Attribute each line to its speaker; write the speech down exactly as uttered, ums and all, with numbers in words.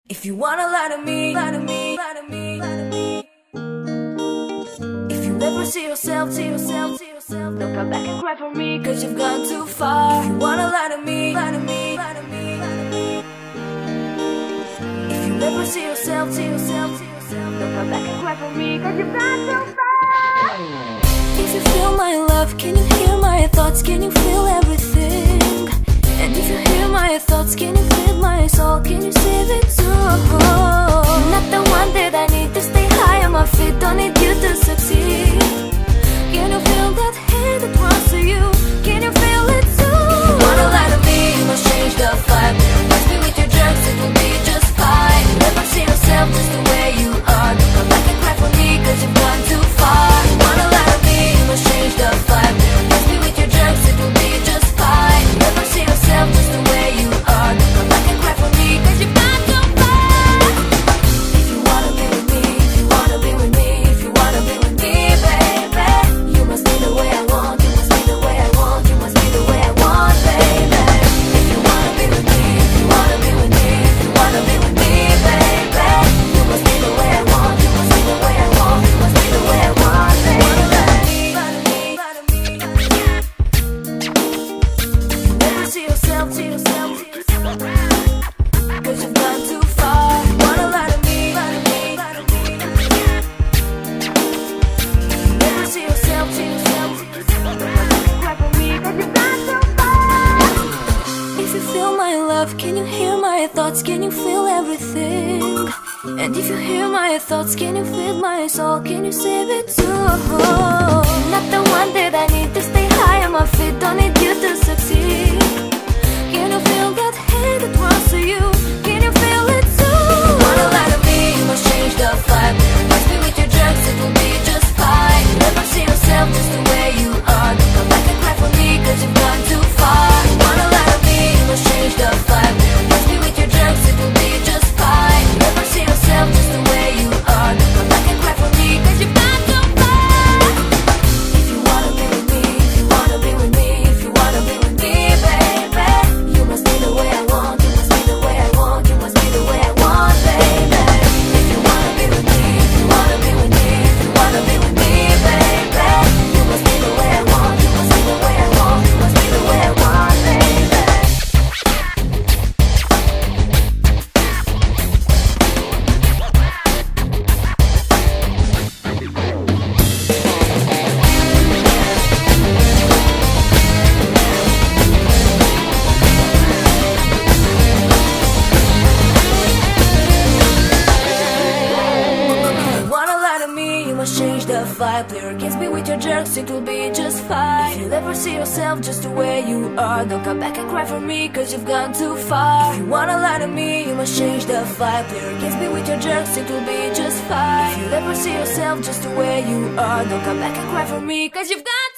Speaker 1: If you wanna lie to me, lie to me, lie to me, lie to me. If you never see yourself, see yourself, see yourself, don't come back and cry for me, cause you've gone too far. If you wanna lie to me, lie to me, lie to me, lie to me. If you never see yourself, see yourself, see yourself, don't come back and cry for me, cause you've gone too far. If you feel my love, can you hear my thoughts, can you feel everything? And if you hear my thoughts, can you feel my soul, can you save it too? You're not the one that I need to stay high on my feet, don't need you to succeed. Can you feel that hate that runs to you? Can you feel it too? If you wanna lie to me, you must change the vibe. Must be with your drugs, it will be just fine. Never see yourself just the way you are. Don't come back and cry for me, cause you've gone too far. If you wanna lie to me, you must change the vibe. Must be with your drugs, it will be just fine. Never see yourself just the way you are. Don't come back and cry for me, cause you've gone too far. If you wanna be with me, if you wanna be with me, if you wanna be with me, baby, you must be the way I want, you must be the way I want, you must be the way I want, baby. If you wanna be with me, if you wanna be with me, if you wanna be with me, baby, you must be the way I want, you must be the way I want, you must be the way I want, baby. See yourself, see yourself, see yourself, cause you've gone too far. Wanna lie to me, lie to me, lie to me. Never see yourself, see yourself, see yourself, cry for me, cause you've gone too far. If you feel my love, can you hear my thoughts, can you feel everything? And if you hear my thoughts, can you feel my soul, can you save it too? Not the one that I need to stay high on my feet, don't need you to succeed. Can you feel that hate that runs to you? Can you feel it too? If you wanna lie to me, you must change the vibe. Must be with your drugs, it will be just fine. Never see yourself just the way you are. Don't come back and cry for me, cause you've gone too far. If you wanna lie to me, you must change the vibe. Must be with your drugs, it will be just fine. Never see yourself just the way you are. Don't come back and cry for me, cause you've gone too far. If you wanna be with me, if you wanna be with me, if you wanna be with me, baby, you must be the way I want, you must be the way I want, you must be the way I want, baby. If you wanna be with me, if you wanna be with me, if you wanna be with me, baby, you must be the way I want, you must be the way I want, you must be the way I want, baby. Change the vibe, play against me with your jerks, it will be just fine. If you ever see yourself just the way you are, don't come back and cry for me, cause you've gone too far. If you wanna lie to me, you must change the vibe, play against me with your jerks, it will be just fine. If you ever see yourself just the way you are, don't come back and cry for me, cause you've gone